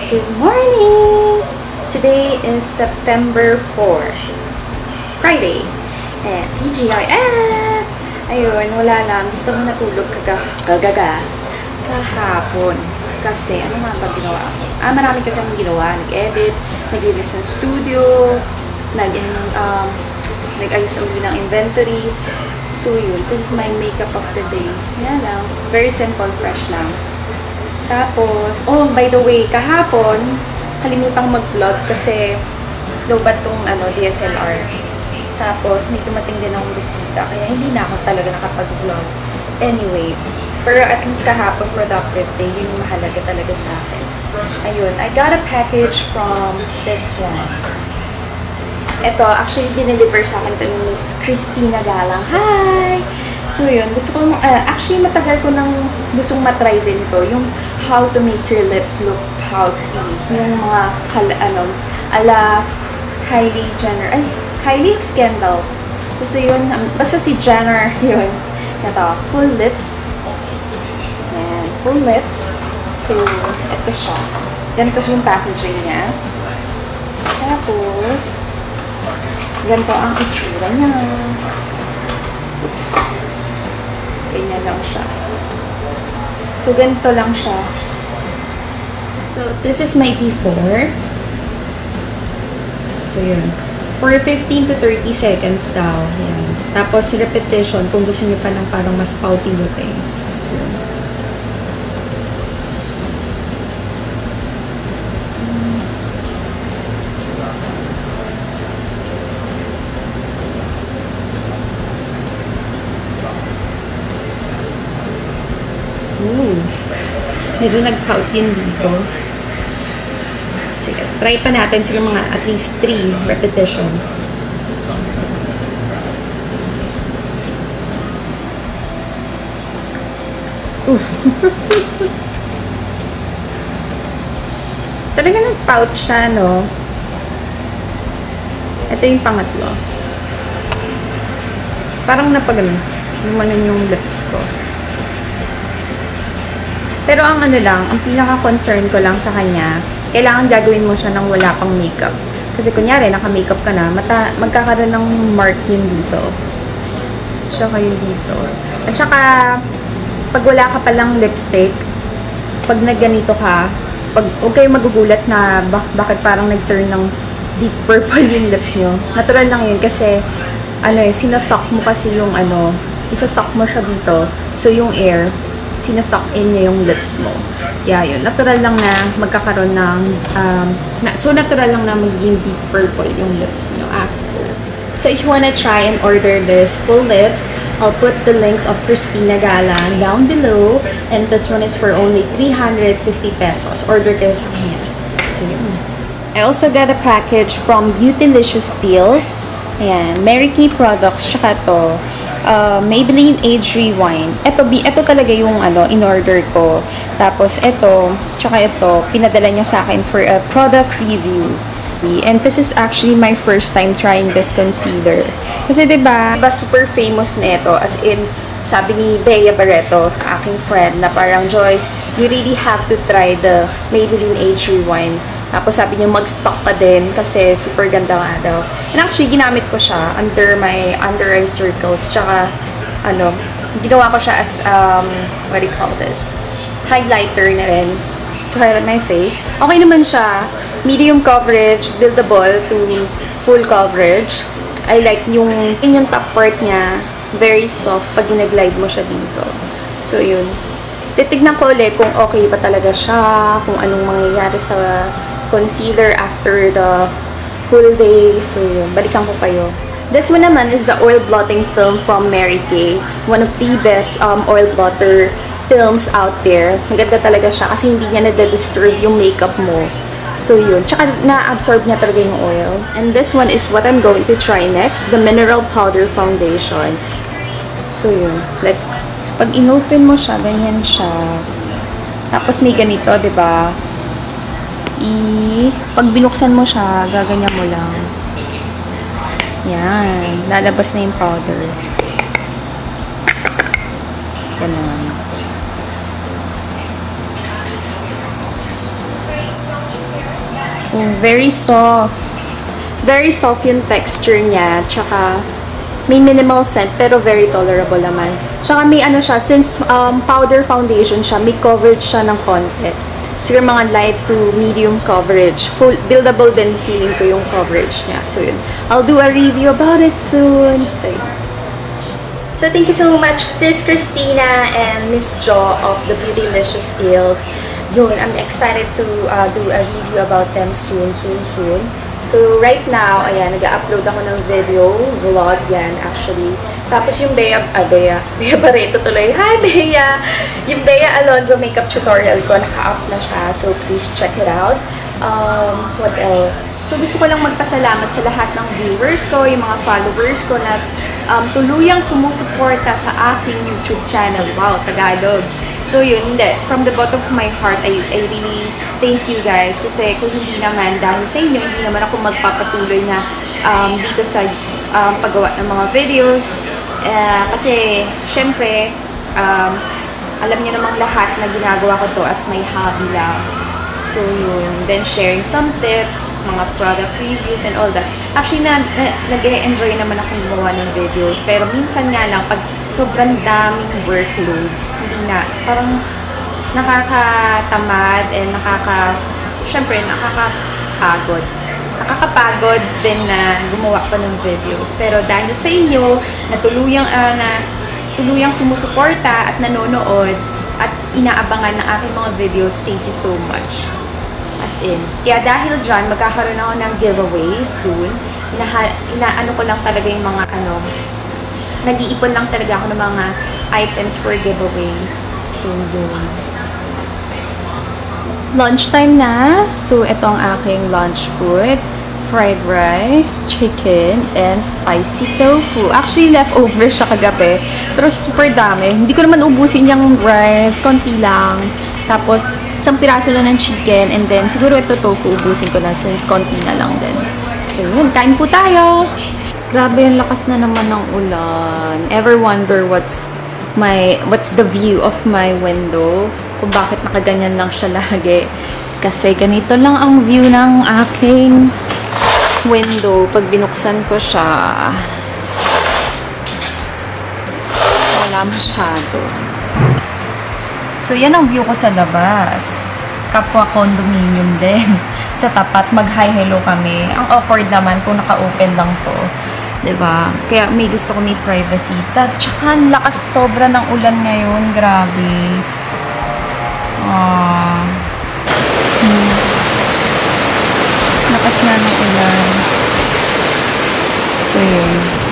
Good morning! Today is September 4, Friday. And TGIF! Ayun, wala lang. Dito ko natulog kahapon. Kasi, ano nga ba ginawa ako? Marami kasi akong ginawa. Nag-edit, naglinis ng studio, nag-ayos uli ng inventory. So, yun. This is my makeup of the day. Yan lang. Very simple, fresh lang. Tapos, oh, by the way, kahapon, kalimutang mag-vlog kasi lobat tong DSLR. Tapos, may tumating din akong bisita, kaya hindi na ako talaga nakapag-vlog. Anyway, pero at least kahapon, productive day, yun yung mahalaga talaga sa akin. Ayun, I got a package from this one. Ito, actually, dineliver sa akin ito ni Miss Christina Galang. Hi! So, yun. Gusto ko, actually, matagal ko nang gustong matry din to. Yung how to make your lips look pouty. Yung mga, ala Kylie Jenner. Ay, Kylie Kendall. Gusto yun, basta si Jenner, yun. Ito, full lips. Ayan, full lips. So, ito siya. Ganito yung packaging niya. Tapos, ganito ang itsura niya. Oops. Ganyan lang siya. So, ganito lang siya. So, this is my before. So, yun. For 15 to 30 seconds daw. Yan. Tapos, repetition kung gusto niyo pa ng parang mas pouty looking. So, yun. Medyo nag-pout yun dito. Sige, try pa natin siguro mga at least 3 repetition. Talaga nag-pout siya, no? Ito yung pangatlo. Parang napagano. Lumanan yung lips ko. Pero ang lang, ang pinaka-concern ko lang sa kanya, kailangan gagawin mo siya nang wala pang makeup. Kasi kunyari, naka-makeup ka na, magkakaroon ng mark yun dito. Siya kayo dito. At saka, pag wala ka palang lipstick, pag nagganito ka, huwag kayo magugulat na bakit parang nag-turn ng deep purple yung lips nyo. Natural lang yun kasi, sinasok mo kasi yung isasok mo siya dito. So, yung air, sinasok in niya yung lips mo. Kaya yun, natural lang na magkakaroon ng, natural lang na magiging deep purple yung lips nyo after. So, if you wanna try and order this full lips, I'll put the links of Christina Galang down below. And this one is for only 350 pesos. Order kayo sa kanya. So, yun. I also got a package from Beautylicious Deals. Ayan, Mary Kay products, tsaka to. Maybelline Age Rewind. Ito talaga yung in-order ko. Tapos ito, tsaka ito, pinadala niya sa akin for a product review. And this is actually my first time trying this concealer. Kasi diba super famous na ito. As in, sabi ni Bea Barreto, aking friend, na parang, Joyce, you really have to try the Maybelline Age Rewind. Tapos sabi niya, mag-stock ka din kasi super ganda nga daw. And actually, ginamit ko siya under my under-eye circles. Tsaka, ginawa ko siya as, what do you call this? Highlighter na rin to highlight my face. Okay naman siya. Medium coverage, buildable to full coverage. I like yung top part niya. Very soft pag ginag-glide mo siya dito. So, yun. Titignan ko ulit kung okay ba talaga siya, kung anong mangyayari sa concealer after the whole day. So, yun. Balikan ko kayo. This one naman is the oil blotting film from Mary Kay. One of the best oil blotter films out there. Maganda talaga siya kasi hindi niya na-disturb yung makeup mo. So, yun. Tsaka, na-absorb niya talaga yung oil. And this one is what I'm going to try next. The Mineral Powder Foundation. So, yun. So, pag inopen mo siya, ganyan siya. Tapos, may ganito, diba? Pag binuksan mo siya, gaganyan mo lang. Yan. Lalabas na yung powder. Ganun. Very soft. Very soft yung texture niya. Tsaka, may minimal scent, pero very tolerable naman. Tsaka may ano siya, since powder foundation siya, may coverage siya ng konti. Siguro mga light to medium coverage. Full, buildable din feeling ko yung coverage niya. So, yun. I'll do a review about it soon. So thank you so much, Sis Christina and Miss Jo of the Beautylicious Deals. Yun, I'm excited to do a review about them soon. So, right now, ayan, nag-upload ako ng video, vlog yan, actually. Tapos yung Bea Barreto tuloy. Hi, Bea! Yung Bea Alonzo makeup tutorial ko, naka-up na siya. So, please check it out. What else? So, gusto ko lang magpasalamat sa lahat ng viewers ko, yung mga followers ko na tuluyang sumusuporta sa aking YouTube channel. Wow, Tagalog! So yun, hindi. From the bottom of my heart, I really thank you guys. Kasi kung hindi naman, dahil sa inyo, hindi naman ako magpapatuloy na dito sa paggawa ng mga videos. Kasi, syempre, alam niyo namang lahat na ginagawa ko to as my hobby lang. So yun, then sharing some tips, mga product reviews and all that. Actually, nag-enjoy naman akong gumawa ng videos. Pero minsan nga lang, pag sobrang daming workloads, hindi na, parang nakakatamad and syempre, nakakapagod. Nakakapagod din na gumawa pa ng videos. Pero dahil sa inyo, na tuluyang sumusuporta at nanonood, at inaabangan ng aking mga videos, thank you so much. As in. Kaya dahil dyan, magkakaroon ako ng giveaway soon. Inaano ko lang talaga yung mga nag-iipon lang talaga ako ng mga items for giveaway. So, yun. Lunchtime na. So, ito ang aking lunch food. Fried rice, chicken, and spicy tofu. Actually, leftover siya kagabi. Pero super dami. Hindi ko naman ubusin yung rice. Konti lang. Tapos, isang piraso lang ng chicken. And then, siguro ito tofu ubusin ko na since konti na lang din. So, yun. Kain po tayo! Grabe yung lakas na naman ng ulan. Ever wonder what's the view of my window? Kung bakit nakaganyan lang siya lagi. Kasi ganito lang ang view ng aking window pag binuksan ko siya. Wala masyado. So, yan ang view ko sa labas. Kapwa condominium din. Sa tapat, mag-hi hello kami. Ang awkward naman kung naka-open lang to. Diba? Kaya may gusto ko may privacy. Tsaka lakas sobra ng ulan ngayon. Grabe. Lakas na ng ulan. So, yun.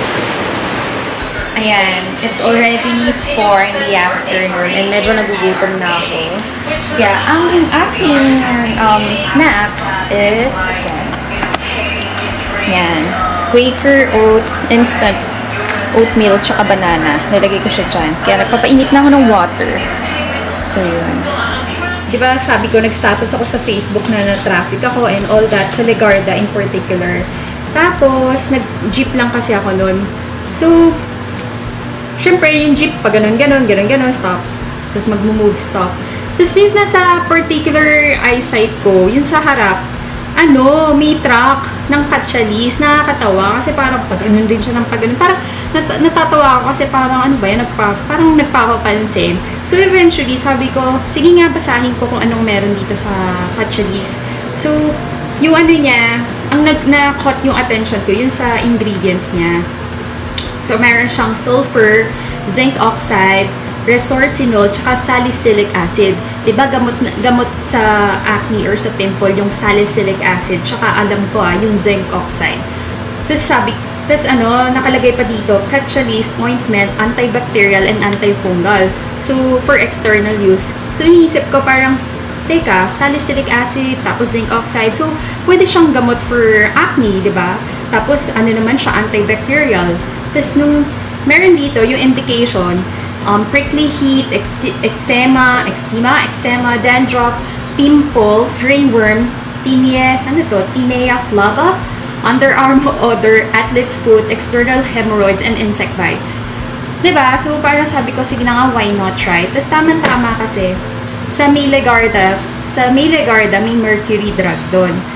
Ayan. It's already 4 in the afternoon and medyo nagugutom na ako. Kaya, ang aking snack is this one. Ayan. Quaker instant oatmeal tsaka banana. Nilagay ko siya dyan. Kaya nagpapainit na ako ng water. So, yun. Diba, sabi ko, nag-status ako sa Facebook na na-traffic ako and all that, sa Legarda in particular. Tapos, nag-jeep lang kasi ako nun. So, syempre, yung jeep, pa ganun, stop. Tapos, mag-move, stop. Tapos, yung nasa particular eyesight ko, yung sa harap, may truck ng Katchalis. Nakakatawa kasi parang pag-ganun din siya ng pag-ganun. Parang natatawa ako kasi parang parang nagpapapansin. So eventually, sabi ko, sige nga, basahin ko kung anong meron dito sa Katchalis. So, yung niya, ang na-caught yung attention ko, yun sa ingredients niya. So, meron siyang sulfur, zinc oxide, resorcinol, tsaka salicylic acid. Diba, gamot sa acne or sa pimple, yung salicylic acid, tsaka alam ko yung zinc oxide. Tapos nakalagay pa dito, Katchalis ointment, antibacterial and antifungal. So, for external use. So, iniisip ko parang, teka, salicylic acid, tapos zinc oxide. So, pwede siyang gamot for acne, diba? Tapos, naman siya, antibacterial. Tapos, meron dito, yung indication, prickly heat, eczema, dandruff, pimples, ringworm, tinea flava, underarm odor, athlete's foot, external hemorrhoids, and insect bites. Diba? So, parang sabi ko, sige na nga, why not try? Tapos, tama-tama kasi, sa May Legarda, may mercury drug doon.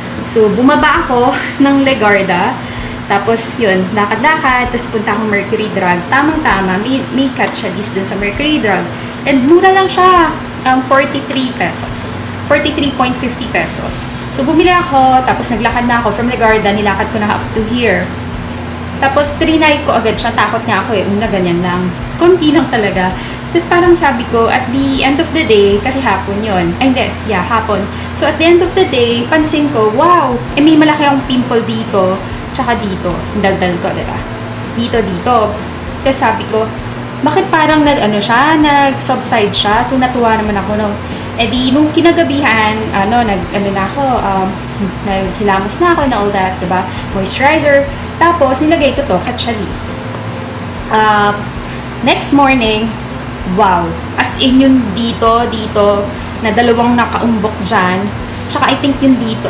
So, bumaba ako ng Legarda. Tapos, yun, lakad-lakad. Tapos, punta akong Mercury Drug. Tamang-tama, may Catchalis dun sa Mercury Drug. And mura lang siya. 43 pesos. 43.50 pesos. So, bumili ako. Tapos, naglakad na ako from Legarda. Nilakad ko na up to here. Tapos, trinay ko agad siya. Takot nga ako eh. Una, ganyan lang. Kunti lang talaga. Tapos, parang sabi ko, at the end of the day, kasi hapon yun. Ay, hindi. Yeah, hapon. So, at the end of the day, pansin ko, wow! Eh, may malaki akong pimple dito. Tsaka dito. Daldal ko, diba? Dito. Tapos sabi ko, bakit parang nag-subside siya? So, natuwa naman ako, no? Eh di, nung kinagabihan, naghilamos na ako and all that, diba? Moisturizer. Tapos, nilagay ko to, Catchalis. Next morning, wow! As in yung dito, na dalawang nakaumbok dyan. Tsaka I think yung dito,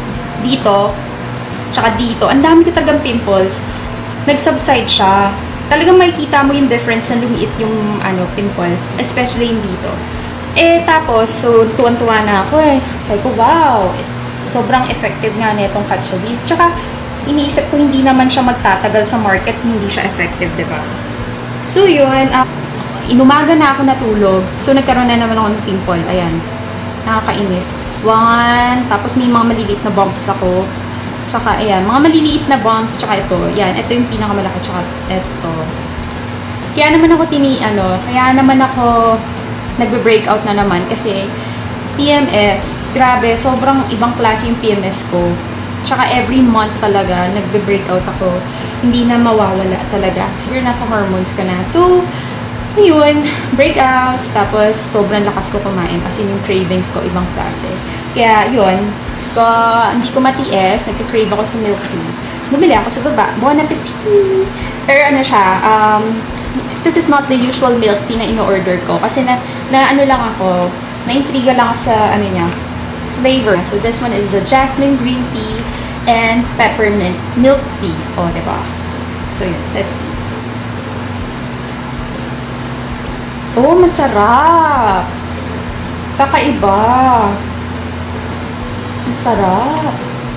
tsaka dito, ang dami ko talagang pimples. Nag-subside siya. Talagang makikita mo yung difference na lumiit yung pimple. Especially yung dito. Eh, tapos, so, tuwan-tuwa na ako eh. Sabi ko, wow! Sobrang effective nga na itong Catchalis. Tsaka, iniisip ko hindi naman siya magtatagal sa market, hindi siya effective, diba? So, yun. Inumaga na ako natulog. So, nagkaroon na naman ako ng pimple. Ayan. Nakakainis. 1. Tapos, may mga maliliit na bumps ako. Tsaka, ayan, mga maliliit na bumps, tsaka ito. Yan, ito yung pinakamalaki, tsaka ito. Kaya naman ako nagbe-breakout na naman kasi PMS, grabe, sobrang ibang klase yung PMS ko. Tsaka every month talaga, nagbe-breakout ako. Hindi na mawawala talaga. Siguro nasa hormones ka na. So, yun, breakouts, tapos sobrang lakas ko kumain kasi yung cravings ko, ibang klase. Kaya, yun, hindi ko matiis, nagka-crave ako sa milk tea. Bumili ako sa baba. Bon appetit! Pero this is not the usual milk tea na ino-order ko. Kasi na-intriga lang ako sa, flavor. So, this one is the jasmine green tea and peppermint milk tea. O, diba? So, yun. Let's see. Oh, masarap! Kakaiba! Ang sarap.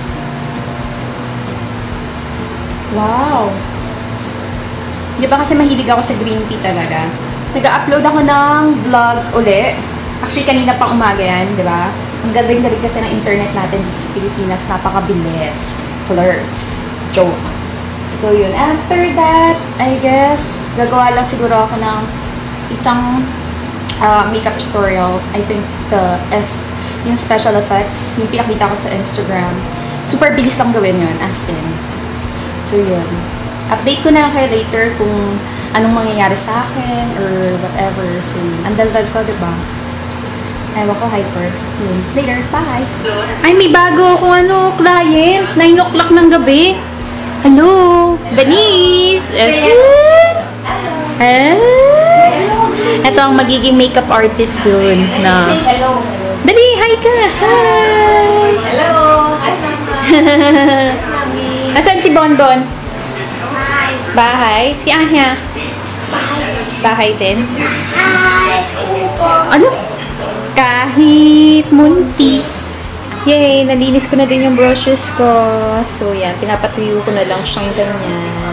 Wow. Di ba kasi mahilig ako sa green tea talaga. Nag-upload ako ng vlog uli. Actually, kanina pang umaga yan, di ba? Ang galing-galing kasi ng internet natin dito sa Pilipinas. Napakabilis. Flirts. Joke. So, yun. After that, I guess, gagawa lang siguro ako ng isang makeup tutorial. I think yung special effects, yung pinakita ko sa Instagram. Super bilis lang gawin yun, as in. So, yun. Update ko na lang kayo later kung anong mangyayari sa akin or whatever. So, ang daldal ko, diba? Ewan ko, hyper. Yun. Later, bye! Ay, may bago akong client. 9 o'clock ng gabi. Hello! Denise! Ito ang magiging makeup artist soon. Na. Dali, hi ka! Hi! Hello! Asan si Bonbon? Bahay. Si Anya? Bahay din. Ano? Kahit munti. Yay! Nalinis ko na din yung brushes ko. So, yan. Pinapatuyo ko na lang siyang ganyan.